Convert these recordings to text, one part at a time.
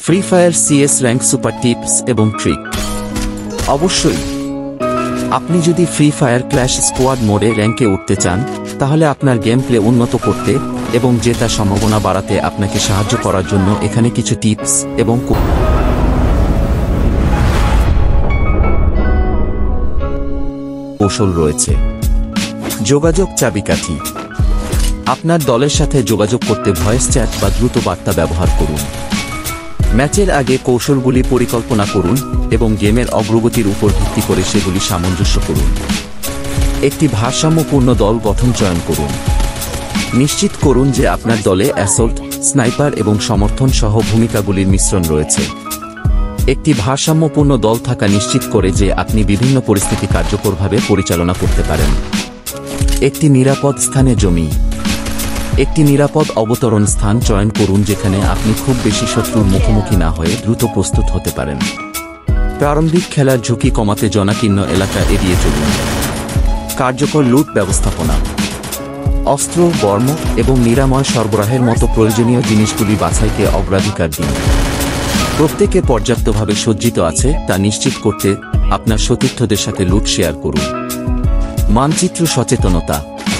Free fire CS rank super tips এবং trick. অবশ্যই আপনি যদি ফ্রি ফায়ার ক্ল্যাশ স্কোয়াড মোডে র্যাঙ্কে উঠতে চান, তাহলে আপনার গেম প্লে উন্নত করতে এবং জেতার সম্ভাবনা বাড়াতে আপনাকে সাহায্য করার জন্য এখানে কিছু টিপস এবং কৌশল রয়েছে। যোগাযোগ চাবিকাঠি। আপনার দলের সাথে যোগাযোগ করতে ভয়েস চ্যাট বা দ্রুত বার্তা ব্যবহার করুন। ম্যাচের আগে কৌশলগুলি পরিকল্পনা করুন এবং গেমের অগ্রগতির উপর ভিত্তি করে সেগুলি সামঞ্জস্য করুন। একটি ভারসাম্যপূর্ণ দল গঠন চয়ন করুন। নিশ্চিত করুন যে আপনার দলে অ্যাসল্ট, স্নাইপার এবং সমর্থন সহ ভূমিকাগুলির মিশ্রণ রয়েছে। একটি ভারসাম্যপূর্ণ দল থাকা নিশ্চিত করে যে আপনি বিভিন্ন পরিস্থিতি কার্যকরভাবে পরিচালনা করতে পারেন। একটি নিরাপদ স্থানে জমি। একটি নিরাপদ অবতরণ স্থান চয়ন করুন যেখানে আপনি খুব বেশি শত্রুর মুখোমুখি না হয়ে দ্রুত প্রস্তুত হতে পারেন। প্রারম্ভিক খেলার ঝুঁকি কমাতে জনাকীর্ণ এলাকা এড়িয়ে চলুন। কার্যকর লুট ব্যবস্থাপনা। অস্ত্র, বর্ম এবং নিরাময় সরবরাহের মতো প্রয়োজনীয় জিনিসগুলি বাছাইকে অগ্রাধিকার দিন। প্রত্যেকে পর্যাপ্তভাবে সজ্জিত আছে তা নিশ্চিত করতে আপনার সতীর্থদের সাথে লুট শেয়ার করুন। মানচিত্র সচেতনতা।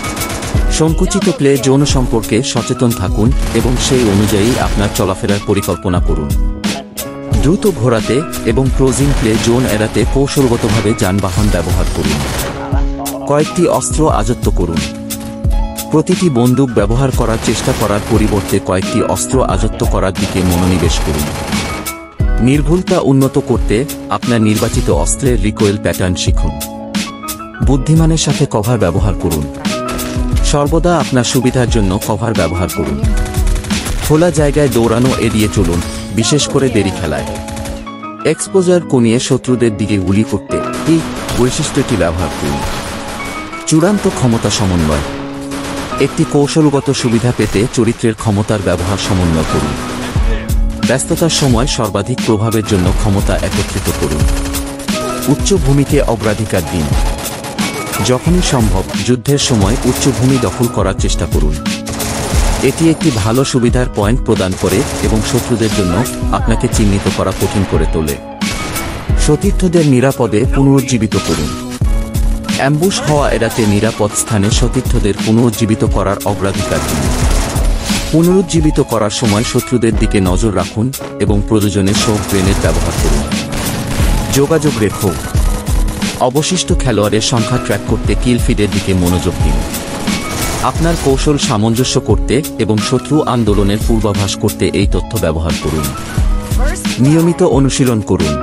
সংকুচিত প্লে জোন সম্পর্কে সচেতন থাকুন এবং সেই অনুযায়ী আপনার চলাফেরার পরিকল্পনা করুন। দ্রুত ঘোরাতে এবং ক্লোজিং প্লে জোন এড়াতে কৌশলগতভাবে যানবাহন ব্যবহার করুন। কয়েকটি অস্ত্র আয়ত্ত করুন। প্রতিটি বন্দুক ব্যবহার করার চেষ্টা করার পরিবর্তে কয়েকটি অস্ত্র আয়ত্ত করার দিকে মনোনিবেশ করুন। নির্ভুলতা উন্নত করতে আপনার নির্বাচিত অস্ত্রের রিকয়েল প্যাটার্ন শিখুন। বুদ্ধিমানের সাথে কভার ব্যবহার করুন। সর্বদা আপনার সুবিধার জন্য কভার ব্যবহার করুন। খোলা জায়গায় দৌড়ানো এড়িয়ে চলুন, বিশেষ করে দেরি খেলায়। এক্সপোজার কমিয়ে শত্রুদের দিকে গুলি করতে এই বৈশিষ্ট্যটি ব্যবহার করুন। চূড়ান্ত ক্ষমতা সমন্বয়। একটি কৌশলগত সুবিধা পেতে চরিত্রের ক্ষমতার ব্যবহার সমন্বয় করুন। ব্যস্ততার সময় সর্বাধিক প্রভাবের জন্য ক্ষমতা একত্রিত করুন। উচ্চভূমিকে অগ্রাধিকার দিন। যখনই সম্ভব যুদ্ধের সময় উচ্চভূমি দখল করার চেষ্টা করুন। এটি একটি ভালো সুবিধার পয়েন্ট প্রদান করে এবং শত্রুদের জন্য আপনাকে চিহ্নিত করা কঠিন করে তোলে। সতীর্থদের নিরাপদে পুনরুজ্জীবিত করুন। অ্যাম্বুশ হওয়া এড়াতে নিরাপদ স্থানে সতীর্থদের পুনরুজ্জীবিত করার অগ্রাধিকার দিন। পুনরুজ্জীবিত করার সময় শত্রুদের দিকে নজর রাখুন এবং প্রয়োজনে শোক গ্রেনেড ব্যবহার করুন। যোগাযোগ রেখো। অবশিষ্ট খেলোয়াড়ের সংখ্যা ট্র্যাক করতে কিল ফিডের দিকে মনোযোগ দিন। আপনার কৌশল সামঞ্জস্য করতে এবং শত্রু আন্দোলনের পূর্বাভাস করতে এই তথ্য ব্যবহার করুন। নিয়মিত অনুশীলন করুন।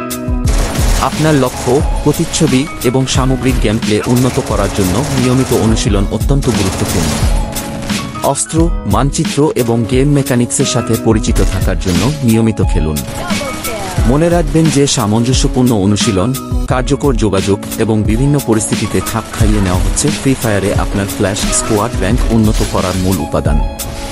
আপনার লক্ষ্য, প্রতিচ্ছবি এবং সামগ্রিক গেম প্লে উন্নত করার জন্য নিয়মিত অনুশীলন অত্যন্ত গুরুত্বপূর্ণ। অস্ত্র, মানচিত্র এবং গেম মেকানিক্সের সাথে পরিচিত থাকার জন্য নিয়মিত খেলুন। মনে রাখবেন যে সামঞ্জস্যপূর্ণ অনুশীলন, কার্যকর যোগাযোগ এবং বিভিন্ন পরিস্থিতিতে খাপ খাইয়ে নেওয়া হচ্ছে ফ্রি ফায়ারে আপনার ক্ল্যাশ স্কোয়াড র্যাঙ্ক উন্নত করার মূল উপাদান।